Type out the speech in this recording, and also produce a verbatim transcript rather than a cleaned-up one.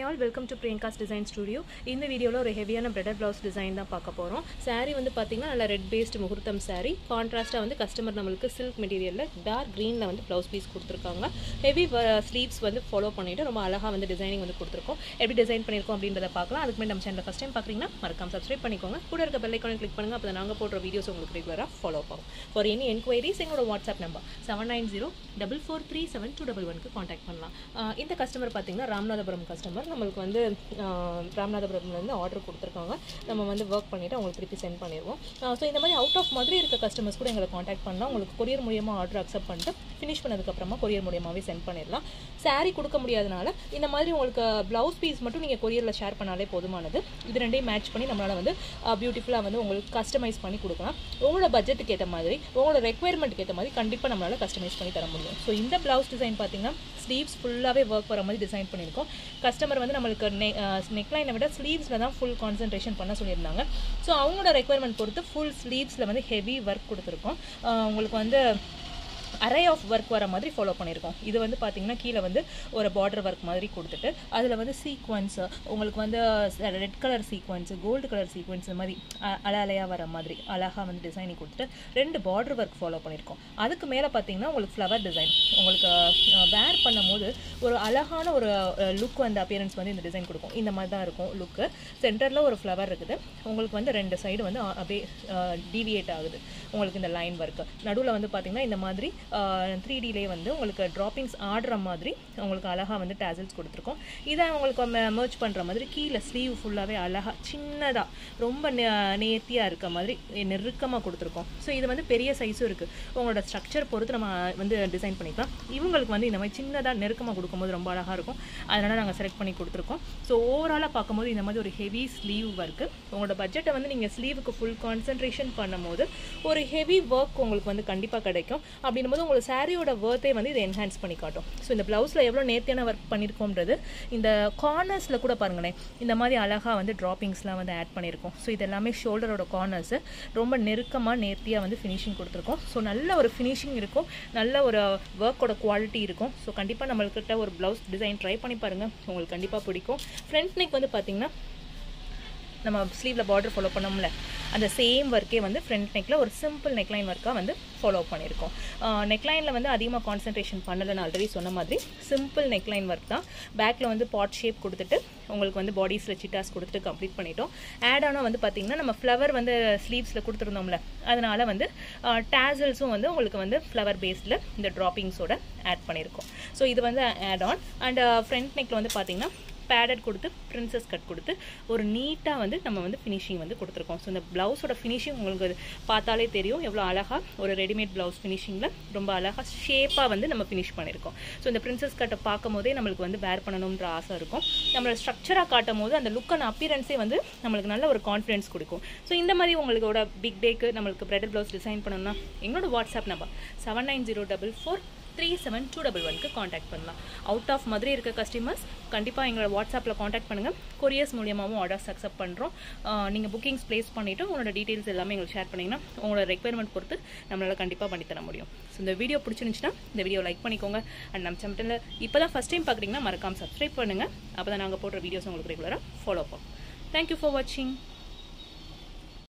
all, welcome to Priyanka's Design Studio. In the video, ஒரு ஹெவியான bridal blouse design தான் பார்க்க போறோம். Saree வந்து பாத்தீங்கன்னா நல்ல red based முகூர்த்தம் saree. கான்ட்ராஸ்டா வந்து கஸ்டமர் நமக்கு silk மெட்டீரியல்ல dark greenல வந்து blouse piece கொடுத்திருக்காங்க. Heavy sleeves வந்து follow பண்ணிட்டு ரொம்ப அழகா வந்து டிசைனிங் வந்து கொடுத்திருக்கோம். எப்படி டிசைன் பண்ணிருக்கோம் அப்படின்றத பார்க்கலாம். அதுக்கு முன்னாடி நம்ம சேனலை first time பார்க்கறீங்கன்னா மறக்காம subscribe பண்ணிக்கோங்க. கூட இருக்க bell icon click பண்ணுங்க. அப்பதான் நாங்க போடுற வீடியோஸ் உங்களுக்கு ரெகுலரா follow ஆகும். For any enquiries எங்களோட WhatsApp number seven nine zero four four three seven two one one க்கு கான்டாக்ட் பண்ணலாம். இந்த கஸ்டமர் பாத்தீங்கன்னா ராமநாதபுரம் கஸ்டமர் நமக்கு வந்து ராமநாதபுரம்ல இருந்து ஆர்டர் கொடுத்திருக்காங்க. நம்ம வந்து வர்க் பண்ணிட்டு உங்களுக்கு திருப்பி சென்ட் பண்ணிடுவோம். ஸோ இந்த மாதிரி அவுட் ஆஃப் மாதிரி இருக்க கஸ்டமர்ஸ் கூட எங்களை காண்டாக்ட் பண்ணலாம். உங்களுக்கு கொரியர் மூலியமா ஆர்டர் அக்செப்ட் பண்ணிட்டு ஃபினிஷ் பண்ணதுக்கு அப்புறமா கொரியர் மூலியமாவே சென்ட் பண்ணிடலாம். சாரி கொடுக்க முடியாதனால இந்த மாதிரி உங்களுக்கு பிளவுஸ் பீஸ் மட்டும் நீங்க கொரியர்ல ஷேர் பண்ணாலே போதுமானது. இது ரெண்டையும் மேட்ச் பண்ணி நம்மளால வந்து பியூட்டிஃபுல்லா வந்து உங்களுக்கு கஸ்டமைஸ் பண்ணி கொடுக்கலாம். உங்களோட பட்ஜெட்டுக்கு ஏற்ற மாதிரி உங்களோட ரெக்யர்மெண்ட்டுக்கு ஏற்ற மாதிரி கண்டிப்பா நம்மளால கஸ்டமைஸ் பண்ணி தர முடியும். ஸோ இந்த பிளவுஸ் டிசைன் பார்த்தீங்கன்னா ஸ்லீவ்ஸ் ஃபுல்லாகவே ஒர்க் வர மாதிரி டிசைன் பண்ணியிருக்கோம். கஸ்டமர் வந்து நம்மளுக்கு நெ நெக்லைனை விட ஸ்லீவ்ஸில் தான் ஃபுல் கான்சன்ட்ரேஷன் பண்ண சொல்லியிருந்தாங்க. ஸோ அவங்களோட ரெக்யர்மெண்ட் பொறுத்து ஃபுல் ஸ்லீவ்ஸில் வந்து ஹெவி ஒர்க் கொடுத்துருக்கோம். உங்களுக்கு வந்து அரே ஆஃப் ஒர்க் வர மாதிரி ஃபாலோ பண்ணியிருக்கோம். இது வந்து பார்த்தீங்கன்னா கீழே வந்து ஒரு பார்டர் ஒர்க் மாதிரி கொடுத்துட்டு அதில் வந்து சீக்வன்ஸ் உங்களுக்கு வந்து red colour sequins gold colour sequins இந்த மாதிரி அல அலையாக வர மாதிரி அழகாக வந்து டிசைனிங் கொடுத்துட்டு ரெண்டு பார்டர் ஒர்க் ஃபாலோ பண்ணியிருக்கோம். அதுக்கு மேலே பார்த்தீங்கன்னா உங்களுக்கு ஃப்ளவர் டிசைன் உங்களுக்கு வேர் பண்ணும் போது ஒரு அழகான ஒரு லுக் வந்து அப்பியரன்ஸ் வந்து இந்த டிசைன் கொடுக்கும். இந்த மாதிரி தான் இருக்கும் லுக்கு. சென்டரில் ஒரு ஃப்ளவர் இருக்குது. உங்களுக்கு வந்து ரெண்டு சைடு வந்து அப்படியே டீவியேட் ஆகுது. உங்களுக்கு இந்த லைன் ஒர்க் நடுவில் வந்து பார்த்தீங்கன்னா இந்த மாதிரி த்ரீ டிலேயே வந்து உங்களுக்கு ட்ராப்பிங்ஸ் ஆடுற மாதிரி உங்களுக்கு அழகாக வந்து டேசல்ஸ் கொடுத்துருக்கோம். இதை உங்களுக்கு மர்ச் பண்ணுற மாதிரி கீழே ஸ்லீவ் ஃபுல்லாகவே அழகாக சின்னதாக ரொம்ப நேர்த்தியாக இருக்க மாதிரி நெருக்கமாக கொடுத்துருக்கோம். ஸோ இது வந்து பெரிய சைஸும் இருக்குது. உங்களோட ஸ்ட்ரக்சர் பொறுத்து நம்ம வந்து டிசைன் பண்ணிக்கலாம். இவங்களுக்கு வந்து இந்த மாதிரி சின்னதாக நெருக்கமாக கொடுக்கும்போது ரொம்ப அழகாக இருக்கும். அதனால் நாங்கள் செலக்ட் பண்ணி கொடுத்துருக்கோம். ஸோ ஓவராலாக பார்க்கும்போது இந்த மாதிரி ஒரு ஹெவி ஸ்லீவ் ஒர்க்கு உங்களோட பட்ஜெட்டை வந்து நீங்கள் ஸ்லீவுக்கு ஃபுல் கான்சன்ட்ரேஷன் பண்ணும்போது ஒரு ஹெவி ஒர்க் உங்களுக்கு வந்து கண்டிப்பாக கிடைக்கும். அப்படின்னும் போது உங்களுக்கு சாரியோட ஒர்த்தே வந்து இதை என்ஹான்ஸ் பண்ணி காட்டும். ஸோ இந்த பிளவுஸில் எவ்வளோ நேர்த்தியான ஒர்க் பண்ணியிருக்கோம்ன்றது இந்த கார்னர்ஸில் கூட பாருங்களேன் இந்த மாதிரி அழகாக வந்து ட்ராப்பிங்ஸ்லாம் வந்து ஆட் பண்ணியிருக்கோம். ஸோ இது எல்லாமே ஷோல்டரோட கார்னர்ஸு ரொம்ப நெருக்கமாக நேர்த்தியாக வந்து ஃபினிஷிங் கொடுத்துருக்கோம். ஸோ நல்ல ஒரு ஃபினிஷிங் இருக்கும், நல்ல ஒரு ஒர்க்கோட குவாலிட்டி இருக்கும். ஸோ கண்டிப்பாக நம்மள்கிட்ட ஒரு பிளவுஸ் டிசைன் ட்ரை பண்ணி பாருங்கள், உங்களுக்கு கண்டிப்பாக பிடிக்கும். ஃப்ரண்ட் நெக் வந்து பார்த்தீங்கன்னா நம்ம ஸ்லீவில் பார்டர் ஃபாலோ பண்ணோம்ல அந்த சேம் ஒர்க்கே வந்து ஃப்ரண்ட் நெக்கில் ஒரு சிம்பிள் நெக்லைன் ஒர்க்காக வந்து ஃபாலோ பண்ணியிருக்கோம். நெக்லைனில் வந்து அதிகமாக கான்சன்ட்ரேஷன் பண்ணலைன்னு ஆல்ரெடி சொன்ன மாதிரி சிம்பிள் நெக்லைன் ஒர்க் தான். பேக்கில் வந்து பாட் ஷேப் கொடுத்துட்டு உங்களுக்கு வந்து பாடிஸில் சிட்டாஸ் கொடுத்துட்டு கம்ப்ளீட் பண்ணிட்டோம். ஆட் ஆனால் வந்து பார்த்திங்கன்னா நம்ம ஃப்ளவர் வந்து ஸ்லீவ்ஸில் கொடுத்துருந்தோம்ல அதனால் வந்து டேசல்ஸும் வந்து உங்களுக்கு வந்து ஃப்ளவர் பேஸில் இந்த ட்ராப்பிங்ஸோட ஆட் பண்ணியிருக்கோம். ஸோ இது வந்து ஆட் ஆன் அண்ட் ஃப்ரண்ட் நெக்கில் வந்து பார்த்திங்கன்னா பேடட் கொடுத்து பிரின்சஸ் கட் கொடுத்து ஒரு நீட்டாக வந்து நம்ம வந்து ஃபினிஷிங் வந்து கொடுத்துருக்கோம். ஸோ இந்த ப்ளவுஸோட ஃபினிஷிங் உங்களுக்கு பார்த்தாலே தெரியும் எவ்வளோ அழகாக ஒரு ரெடிமேட் ப்ளவுஸ் ஃபினிஷிங்கில் ரொம்ப அழகாக ஷேப்பாக வந்து நம்ம ஃபினிஷ் பண்ணியிருக்கோம். ஸோ இந்த பிரின்சஸ் கட்டை பார்க்கும் போதே நம்மளுக்கு வந்து வேர் பண்ணணுன்ற ஆசை இருக்கும். நம்மளோட ஸ்ட்ரக்சராக காட்டும் போது அந்த லுக் அண்ட் அப்பியரன்ஸே வந்து நம்மளுக்கு நல்ல ஒரு கான்ஃபிடன்ஸ் கொடுக்கும். ஸோ இந்த மாதிரி உங்களோட பிக் டேக்கு நம்மளுக்கு பிரைடல் ப்ளவுஸ் டிசைன் பண்ணணும்னா எங்களோட WhatsApp number seven nine zero double four three seven two double ஒன்க்கு காண்டாக்ட் பண்ணலாம். அவுட் ஆஃப் மதுரை இருக்க கஸ்டமர்ஸ் கண்டிப்பாக எங்களோட வாட்ஸ்அப்பில் காண்டாக்ட் பண்ணுங்கள். கொரியர்ஸ் மூலியமாகவும் ஆர்டர்ஸ் அக்செப்ட் பண்ணுறோம். நீங்கள் புக்கிங்ஸ் ப்ளேஸ் பண்ணிவிட்டு உங்களோட டீட்டெயில்ஸ் எல்லாமே எங்களுக்கு ஷேர் பண்ணிங்கன்னா உங்களோட ரெக்யர்மெண்ட் பொறுத்து நம்மளால் கண்டிப்பாக பண்ணித்தர முடியும். ஸோ இந்த வீடியோ பிடிச்சிருந்துச்சுன்னா இந்த வீடியோ லைக் பண்ணிக்கோங்க. அண்ட் நம்ம சேனலில் இப்போ தான் ஃபஸ்ட் டைம் பார்க்குறீங்கன்னா மறக்காமல் சப்ஸ்கிரைப் பண்ணுங்கள். அப்போ தான் நாங்கள் போடுற வீடியோஸ் உங்களுக்கு ரெகுலராக ஃபாலோ பண்ணுவோம். தேங்க்யூ ஃபார் வாட்சிங்.